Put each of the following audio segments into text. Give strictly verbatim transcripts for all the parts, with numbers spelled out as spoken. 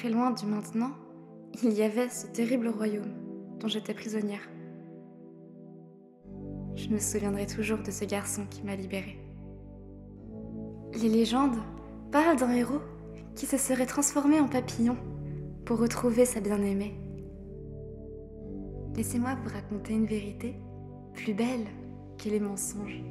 très loin du maintenant, il y avait ce terrible royaume dont j'étais prisonnière. Je me souviendrai toujours de ce garçon qui m'a libérée. Les légendes parlent d'un héros qui se serait transformé en papillon pour retrouver sa bien-aimée. Laissez-moi vous raconter une vérité plus belle que les mensonges.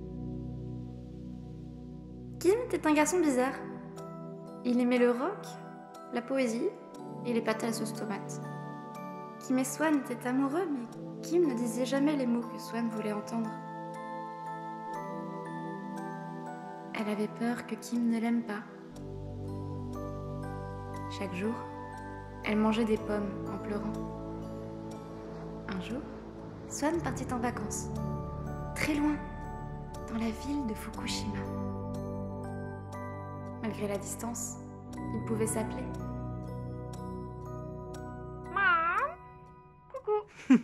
Kim était un garçon bizarre. Il aimait le rock, la poésie et les pâtes à la sauce tomate. Kim et Swan étaient amoureux, mais Kim ne disait jamais les mots que Swan voulait entendre. Elle avait peur que Kim ne l'aime pas. Chaque jour, elle mangeait des pommes en pleurant. Un jour, Swan partit en vacances, très loin, dans la ville de Fukushima. Malgré la distance, ils pouvaient s'appeler. Maman, coucou.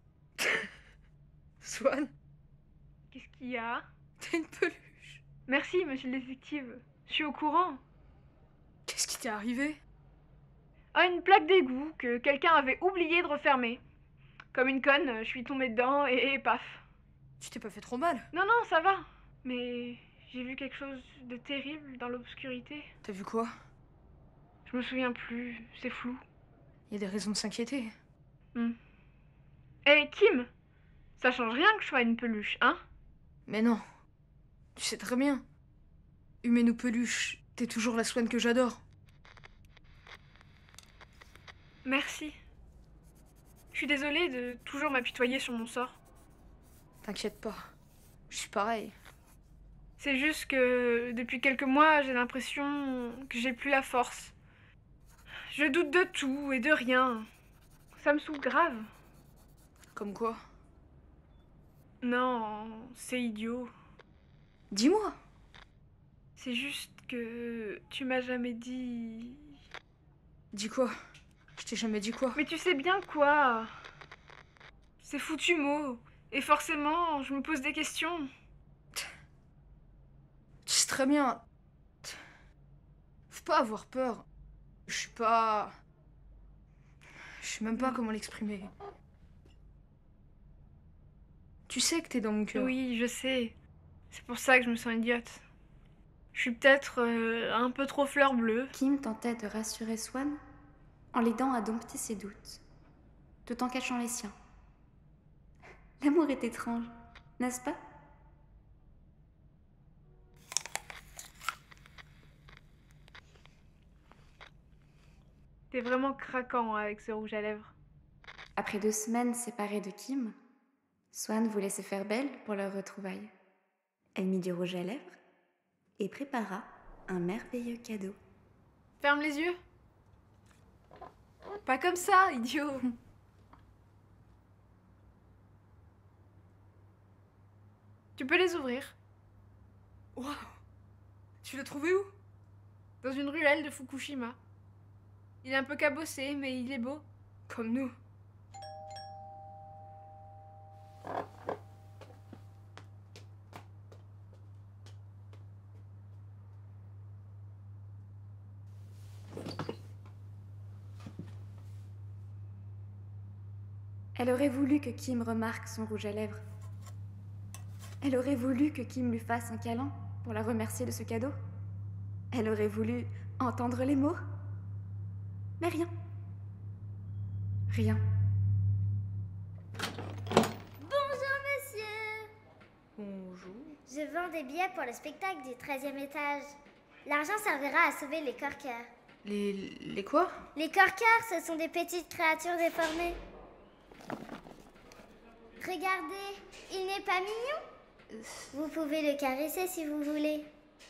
Swan, Qu'est-ce qu'il y a? t'as une peluche. Merci, monsieur le détective. Je suis au courant. Qu'est-ce qui t'est arrivé? Ah, une plaque d'égout que quelqu'un avait oublié de refermer. Comme une conne, je suis tombée dedans et, et paf. Tu t'es pas fait trop mal? Non, non, ça va. Mais j'ai vu quelque chose de terrible dans l'obscurité. T'as vu quoi? Je me souviens plus, c'est flou. Il y a des raisons de s'inquiéter. Hmm. Eh, Kim, ça change rien que je sois une peluche, hein? Mais non, tu sais très bien. Humaine ou peluche, t'es toujours la Swan que j'adore. Merci. Je suis désolée de toujours m'apitoyer sur mon sort. T'inquiète pas, je suis pareil. C'est juste que depuis quelques mois, j'ai l'impression que j'ai plus la force. Je doute de tout et de rien. Ça me saoule grave. Comme quoi? Non, c'est idiot. Dis-moi. C'est juste que tu m'as jamais dit... Dis quoi? Je t'ai jamais dit quoi? Mais tu sais bien quoi? C'est foutu mot. Et forcément, je me pose des questions. Tu sais très bien. Faut pas avoir peur. Je suis pas... Je sais même pas comment l'exprimer. Tu sais que t'es dans mon cœur. Oui, je sais. C'est pour ça que je me sens idiote. Je suis peut-être euh, un peu trop fleur bleue. Kim tentait de rassurer Swan en l'aidant à dompter ses doutes, tout en cachant les siens. L'amour est étrange, n'est-ce pas? T'es vraiment craquant avec ce rouge à lèvres. Après deux semaines séparées de Kim, Swan voulait se faire belle pour leur retrouvaille. Elle mit du rouge à lèvres et prépara un merveilleux cadeau. Ferme les yeux. Pas comme ça, idiot. Tu peux les ouvrir. Waouh! Tu l'as trouvé où? Dans une ruelle de Fukushima. Il est un peu cabossé, mais il est beau. Comme nous. Elle aurait voulu que Kim remarque son rouge à lèvres. Elle aurait voulu que Kim lui fasse un câlin pour la remercier de ce cadeau. Elle aurait voulu entendre les mots. Mais rien. Rien. Bonjour monsieur. Bonjour. Je vends des billets pour le spectacle du treizième étage. L'argent servira à sauver les corps-cœurs. Les... les quoi? Les corps-cœurs, ce sont des petites créatures déformées. Regardez, il n'est pas mignon? Vous pouvez le caresser si vous voulez.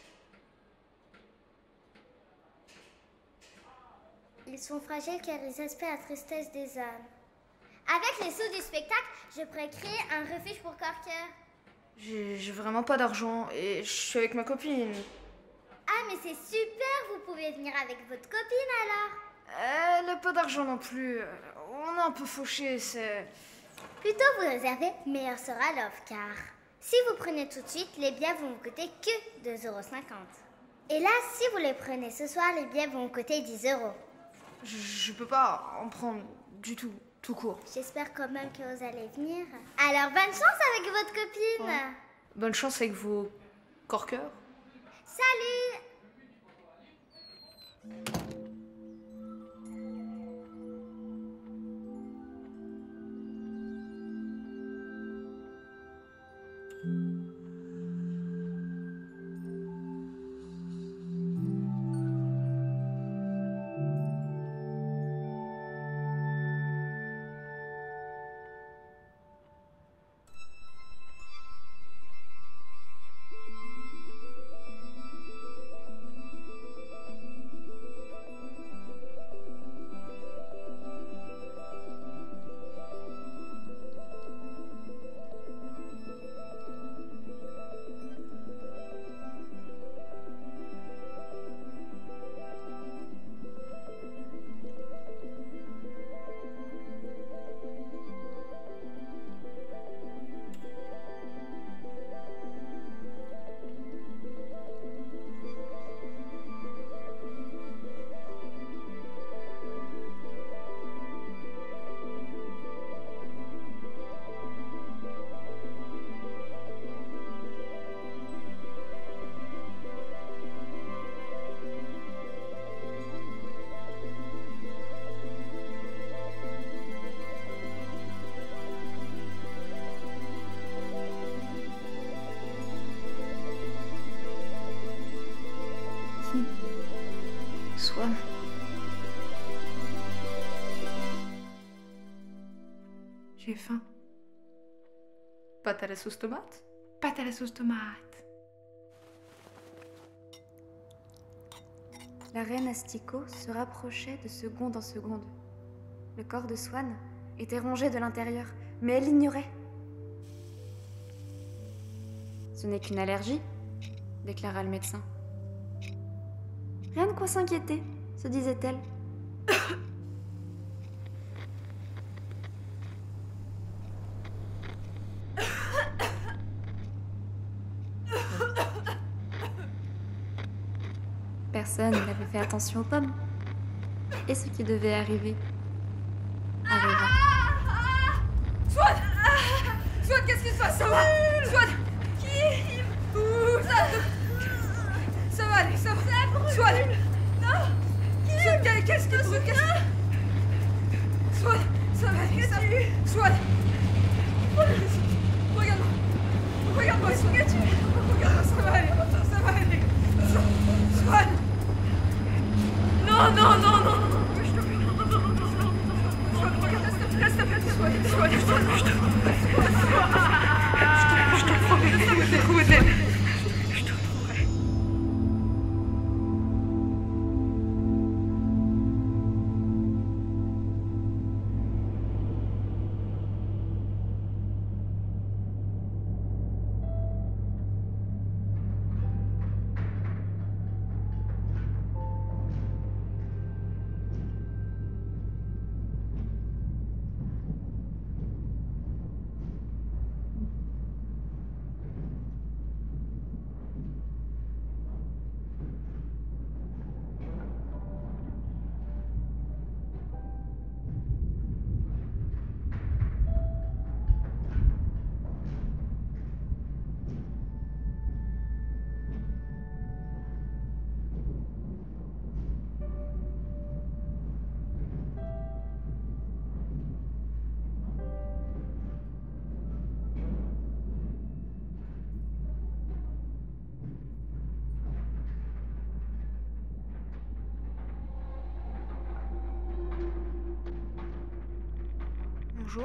Ils sont fragiles car ils aspirent la tristesse des âmes. Avec les sous du spectacle, je pourrais créer un refuge pour corps-cœur. J'ai j'ai vraiment pas d'argent et je suis avec ma copine. Ah, mais c'est super, vous pouvez venir avec votre copine alors. Elle a pas d'argent non plus. On est un peu fauchés, c'est... Plutôt vous réservez, meilleur sera l'offre car si vous prenez tout de suite, les billets vont vous coûter que deux euros cinquante. Et là, si vous les prenez ce soir, les billets vont vous coûter dix euros. Je, je peux pas en prendre du tout, tout court. J'espère quand même que vous allez venir. Alors, bonne chance avec votre copine. Ouais. Bonne chance avec vos corkers. Salut. Swan. J'ai faim. Pâte à la sauce tomate? Pâte à la sauce tomate. La reine Asticot se rapprochait de seconde en seconde. Le corps de Swan était rongé de l'intérieur, mais elle l'ignorait. Ce n'est qu'une allergie, déclara le médecin. Rien de quoi s'inquiéter, se disait-elle. Personne n'avait fait attention aux pommes. Et ce qui devait arriver arriva. Swan! Swan, qu'est-ce qui se passe? Ça va? Swan! Qui? Ouh, ça... ça va aller, ça va. Swan! Non! Swan, qu'est-ce qui te brûle? Qu'est-ce que... Swan, ça va aller, ça va. Swan! Regarde-moi. Regarde-moi, Swan. Regarde-moi, ça va aller. Ça va aller. Swan! Non, non, non, non, non. Je te prie, non, non, non, non, non. Swan, regarde, reste, reste, reste, Swan, Swan, Swan, je te promets. Je te promets, je te promets. Je te promets. Bonjour.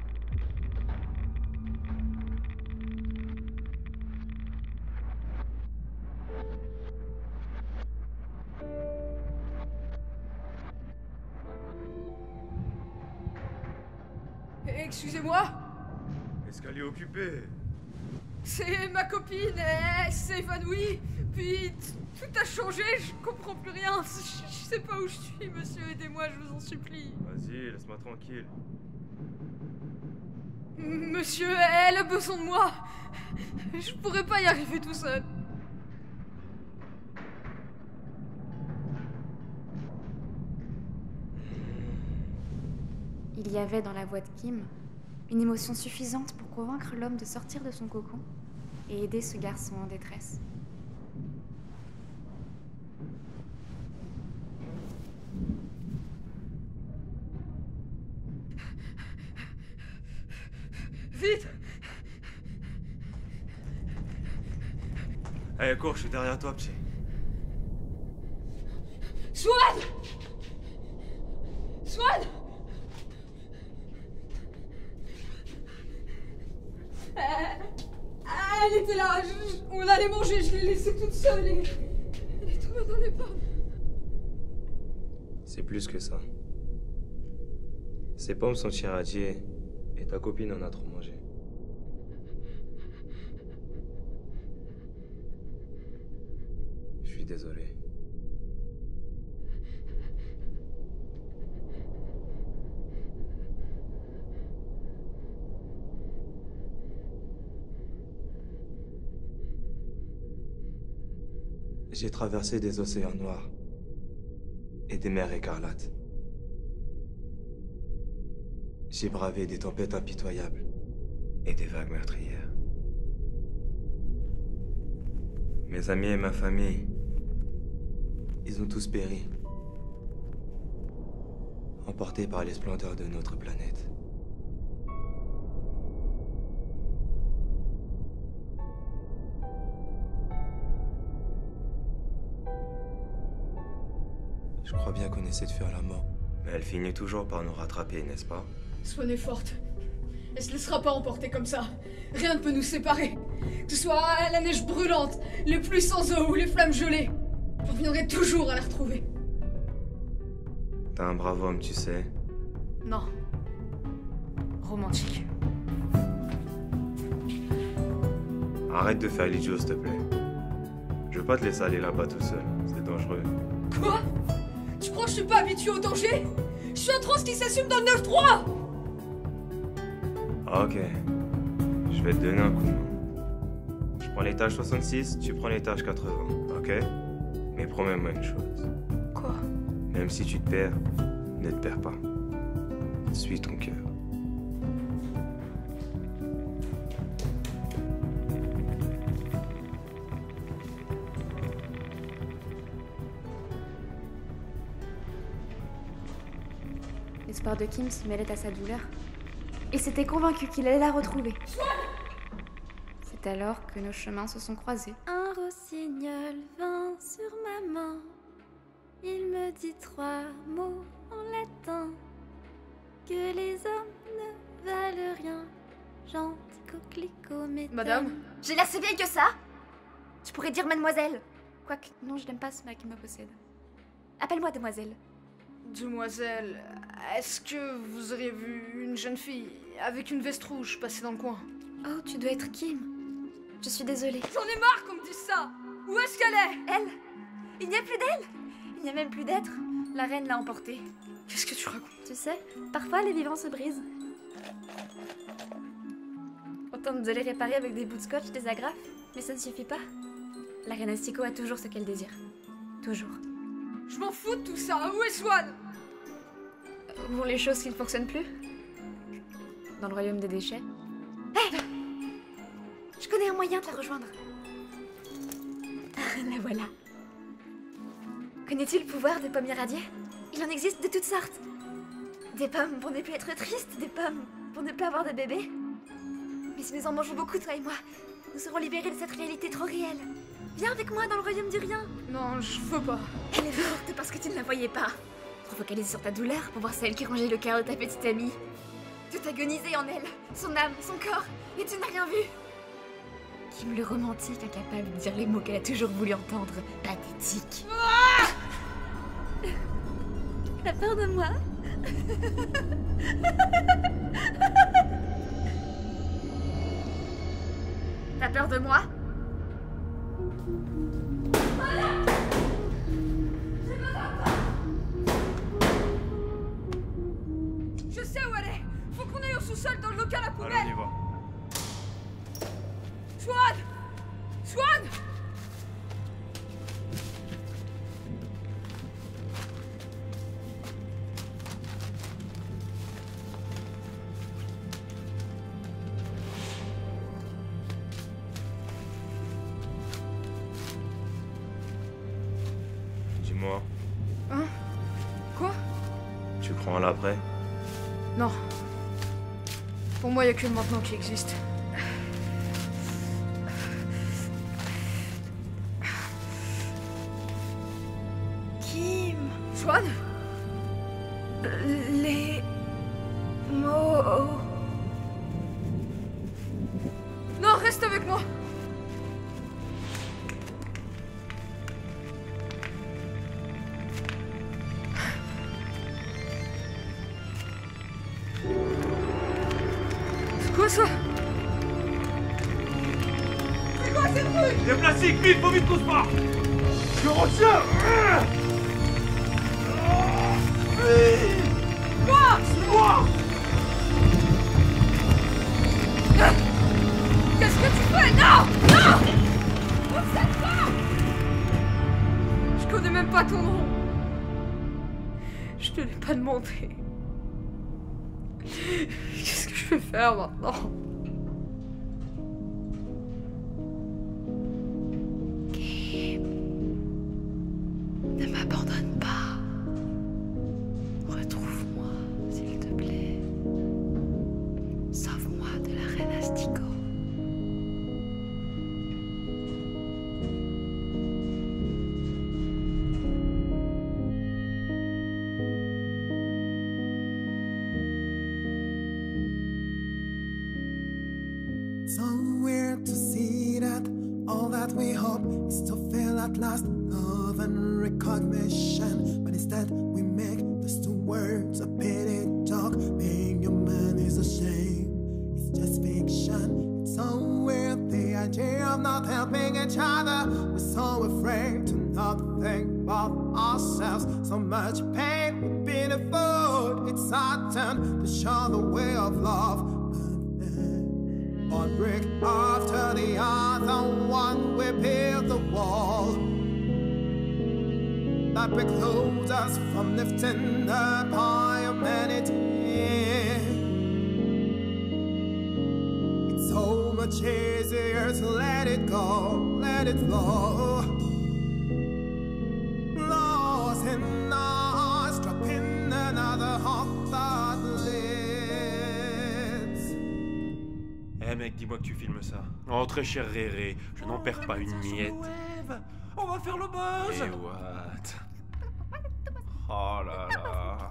Excusez-moi, Est-ce qu'elle est occupée? c'est ma copine, elle s'est évanouie, puis tout a changé, je comprends plus rien, je, je sais pas où je suis, monsieur, aidez-moi, je vous en supplie. Vas-y, laisse-moi tranquille. Monsieur, elle a besoin de moi, je pourrais pas y arriver tout seul. Il y avait dans la voix de Kim une émotion suffisante pour convaincre l'homme de sortir de son cocon et aider ce garçon en détresse. Vite! Allez, cours, je suis derrière toi, petit. Swan! Swan! Euh, Elle était là, je- je- on allait manger, je l'ai laissée toute seule et elle est tombée dans les pommes. C'est plus que ça. Ces pommes sont irradiées et ta copine en a trop mangé. Je suis désolé. J'ai traversé des océans noirs et des mers écarlates. J'ai bravé des tempêtes impitoyables et des vagues meurtrières. Mes amis et ma famille, ils ont tous péri, emportés par les splendeurs de notre planète. Je crois bien qu'on essaie de fuir la mort, mais elle finit toujours par nous rattraper, n'est-ce pas? Swan est forte. Elle se laissera pas emporter comme ça. Rien ne peut nous séparer. Que ce soit la neige brûlante, les pluies sans eau ou les flammes gelées. Je reviendrai toujours à la retrouver. T'es un brave homme, tu sais. Non. Romantique. Arrête de faire l'idiot, s'il te plaît. Je veux pas te laisser aller là-bas tout seul, c'est dangereux. Quoi? Tu crois que je suis pas habituée au danger? Je suis un trans qui s'assume dans le neuf trois. Ah, ok. Je vais te donner un coup de main. Je prends l'étage soixante-six, tu prends l'étage quatre-vingts, ok? Mais promets-moi une chose. Quoi? Même si tu te perds, ne te perds pas. Suis ton cœur. L'espoir de Kim se mêlait à sa douleur. Il s'était convaincu qu'il allait la retrouver. C'est alors que nos chemins se sont croisés. Un rossignol vint sur ma main. Il me dit trois mots en latin. Que les hommes ne valent rien. Gentil coquelicot, mais Madame? J'ai l'air si vieille que ça. Tu pourrais dire mademoiselle. Quoique, non, je n'aime pas ce mec qui me possède. Appelle-moi demoiselle. Demoiselle, est-ce que vous auriez vu une jeune fille avec une veste rouge passer dans le coin? Oh, tu dois être Kim. Je suis désolée. J'en ai marre qu'on me dise ça. Où est-ce qu'elle est? Elle? Il n'y a plus d'elle. Il n'y a même plus d'être. La reine l'a emportée. Qu'est-ce que tu racontes? Tu sais, parfois les vivants se brisent. On tente de les réparer avec des bouts de scotch, des agrafes, mais ça ne suffit pas. La reine Asticot a toujours ce qu'elle désire. Toujours. Je m'en fous de tout ça. Où est Swan? Où vont les choses qui ne fonctionnent plus? Dans le royaume des déchets. Hé! Je connais un moyen de la rejoindre. La voilà. Connais-tu le pouvoir des pommes irradiées? Il en existe de toutes sortes. Des pommes pour ne plus être triste, des pommes pour ne plus avoir de bébé. Mais si nous en mangeons beaucoup, toi et moi, nous serons libérés de cette réalité trop réelle. Viens avec moi dans le royaume du rien. Non, je veux pas. Elle est morte parce que tu ne la voyais pas. Trop focalisée sur ta douleur pour voir celle qui rongeait le cœur de ta petite amie. Tout agonisé en elle, son âme, son corps, et tu n'as rien vu. Kim le romantique, incapable de dire les mots qu'elle a toujours voulu entendre. Pathétique. Ah! T'as peur de moi? T'as peur de moi? Je sais où elle est. Faut qu'on aille au sous-sol dans le local à Allons, on poubelle. y va. Swan! Swan! Dis-moi, Hein? Quoi? tu crois en l'après? Non. Pour moi, il n'y a que le maintenant qui existe. Kim, Swan? les mots. Non, reste avec moi! C'est quoi ça? C'est quoi ces trucs? Des plastiques, vite, faut vite qu'on se barre! Je retiens! Quoi? C'est moi! Qu'est-ce que tu fais? Non! Non! Obsède pas! Je connais même pas ton nom. Je te l'ai pas demandé. Qu'est-ce que je vais faire maintenant? Ne m'abandonne pas. Retrouve-moi, s'il te plaît. Sauve-moi de la reine Astico. So weird to see that all that we hope is to feel at last love and recognition, but instead we make those two words a pity joke. Being human is a shame, it's just fiction. It's so weird, the idea of not helping each other. We're so afraid to not think about ourselves. So much pain would be the food. It's our turn to show the way of love. One brick after the other, one we build the wall that precludes us from lifting up our humanity. It's so much easier to let it go, let it flow. Lost in us, trapped in another heart that lives. Eh mec, dis-moi que tu filmes ça. Oh très cher Réré, je n'en perds pas une miette. On va faire le buzz. Et what? Oh là là.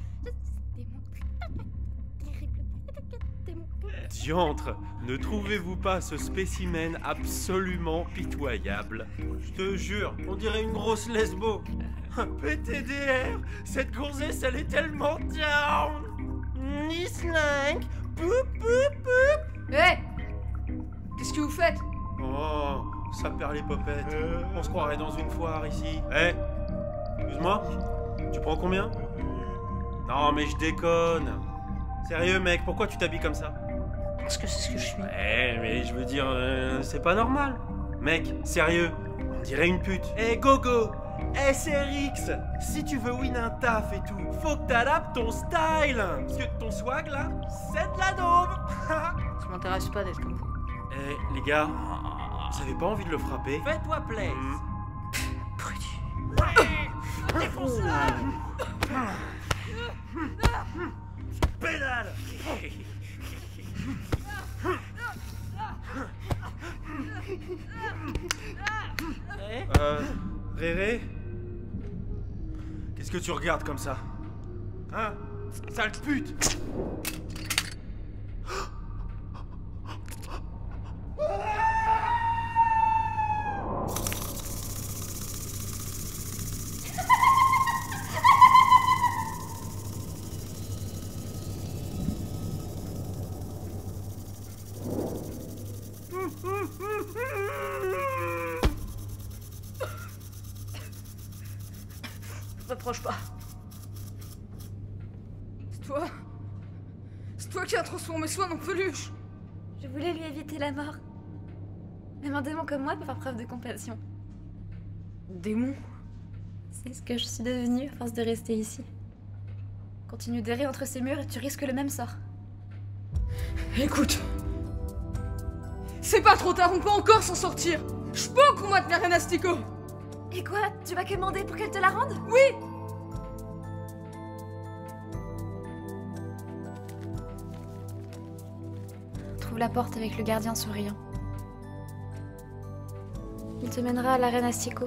Diantre, ne trouvez-vous pas ce spécimen absolument pitoyable? Je te jure, on dirait une grosse lesbo. P T D R, cette gonzesse elle est tellement down. Ni slang, poup poup poup. Hé! Qu'est-ce que vous faites? Oh, ça perd les popettes. On se croirait dans une foire ici. Eh, excuse-moi, tu prends combien? Non mais je déconne. Sérieux mec, pourquoi tu t'habilles comme ça? Parce que c'est ce que je suis. Eh mais je veux dire, euh, c'est pas normal. Mec, sérieux, on dirait une pute. Eh Gogo, S R X, si tu veux win un taf et tout, faut que t'adaptes ton style. Parce que ton swag là, c'est de la daube. Ça m'intéresse pas d'être comme vous. Eh les gars, vous avez pas envie de le frapper? Fais-toi plaisir. Mmh. Défonce-la. Pédale. Euh, Réré? Qu'est-ce que tu regardes comme ça? Hein? Sale pute! T'approches pas. C'est toi. C'est toi qui as transformé Swan en peluche. Je voulais lui éviter la mort. Même un démon comme moi peut faire preuve de compassion. Démon? C'est ce que je suis devenue à force de rester ici. Continue d'errer entre ces murs et tu risques le même sort. Écoute. C'est pas trop tard, on peut encore s'en sortir. Je peux combattre la reine Astico. Et quoi? Tu vas commander pour qu'elle te la rende? Oui! Trouve la porte avec le gardien souriant. Il te mènera à l'arène Astico.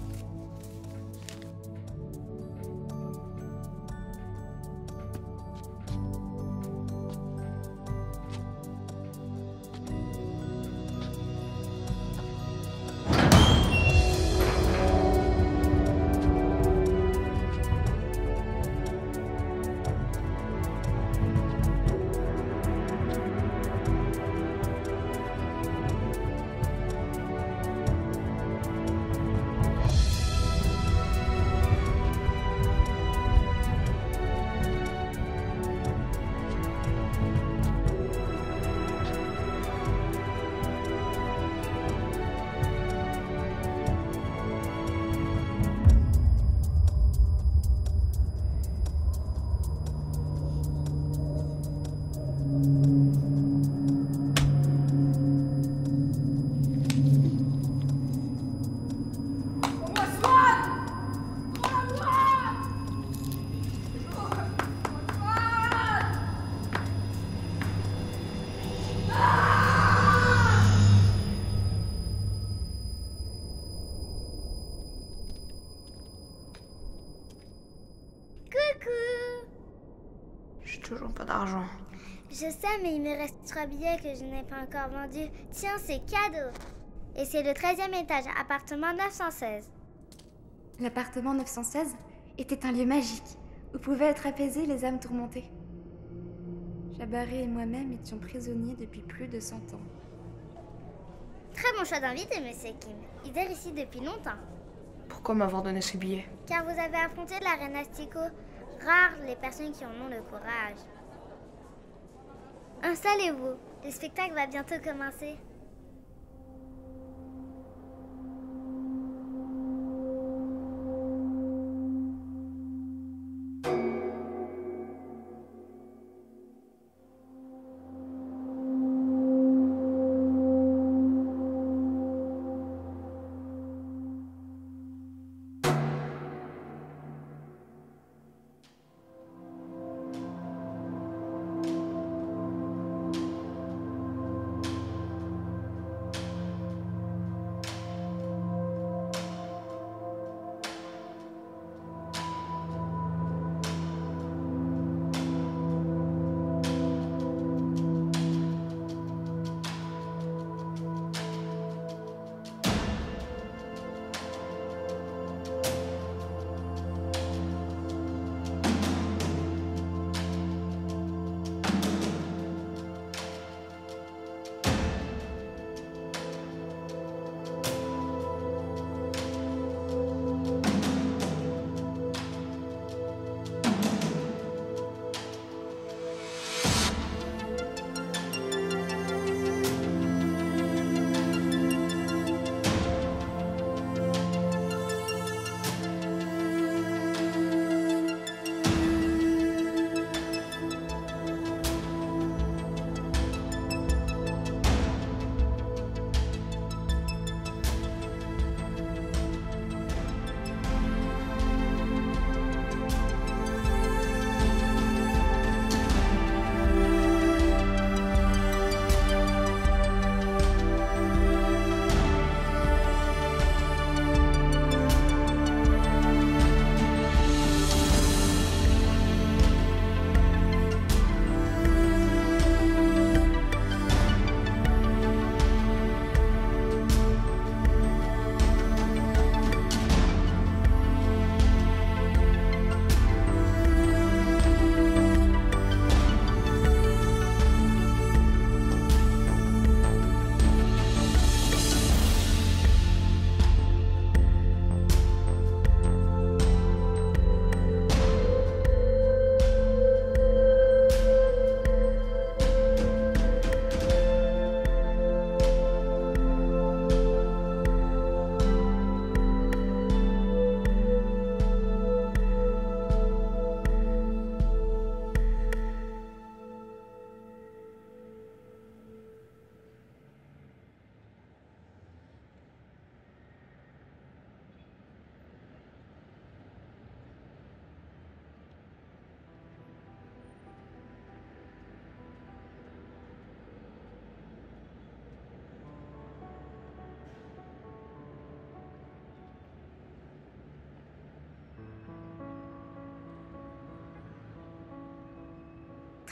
Toujours pas d'argent. Je sais, mais il me reste trois billets que je n'ai pas encore vendus. Tiens, c'est cadeau. Et c'est le treizième étage, appartement neuf cent seize. L'appartement neuf cent seize était un lieu magique où pouvaient être apaisées les âmes tourmentées. Jabaré et moi-même étions prisonniers depuis plus de cent ans. Très bon choix d'invité, monsieur Kim. Il est ici depuis longtemps. Pourquoi m'avoir donné ces billets? Car vous avez affronté la reine Astico. Rares les personnes qui en ont le courage. Installez-vous. Le spectacle va bientôt commencer.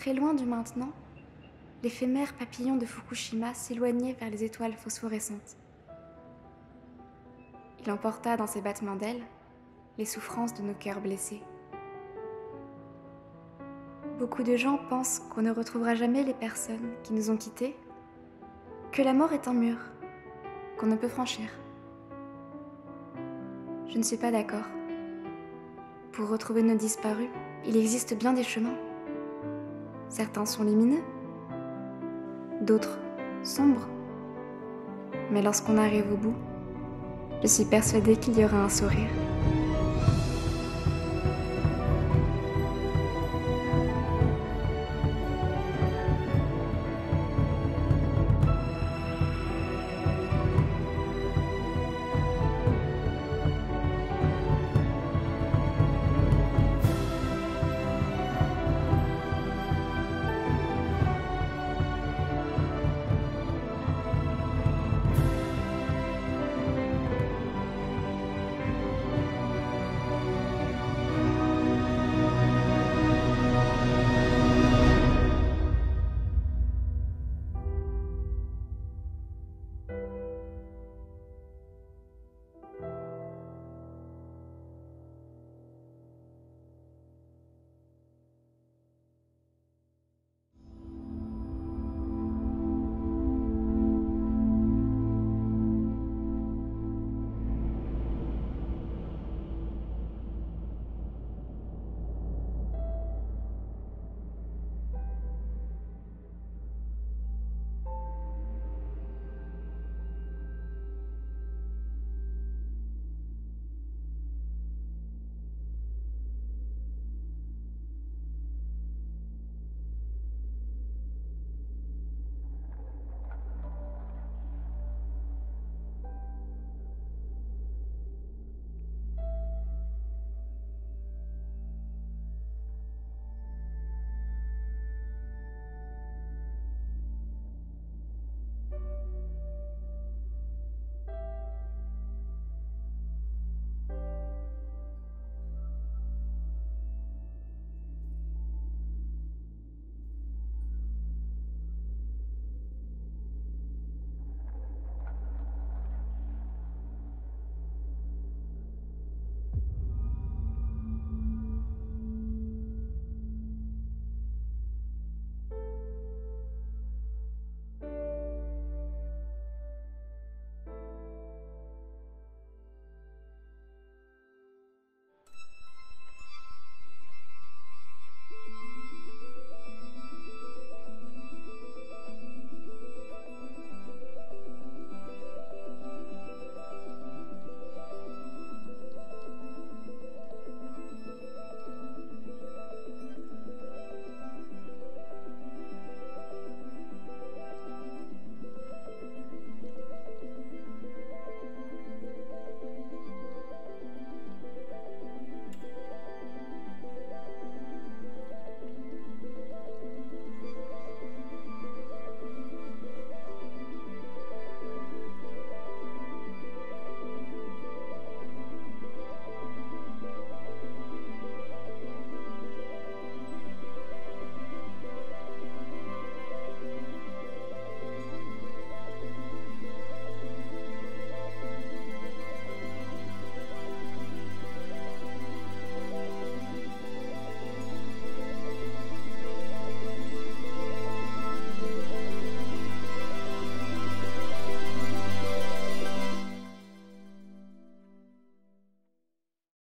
Très loin du maintenant, l'éphémère papillon de Fukushima s'éloignait vers les étoiles phosphorescentes. Il emporta dans ses battements d'ailes les souffrances de nos cœurs blessés. Beaucoup de gens pensent qu'on ne retrouvera jamais les personnes qui nous ont quittés, que la mort est un mur qu'on ne peut franchir. Je ne suis pas d'accord. Pour retrouver nos disparus, il existe bien des chemins. Certains sont lumineux, d'autres sombres. Mais lorsqu'on arrive au bout, je suis persuadée qu'il y aura un sourire.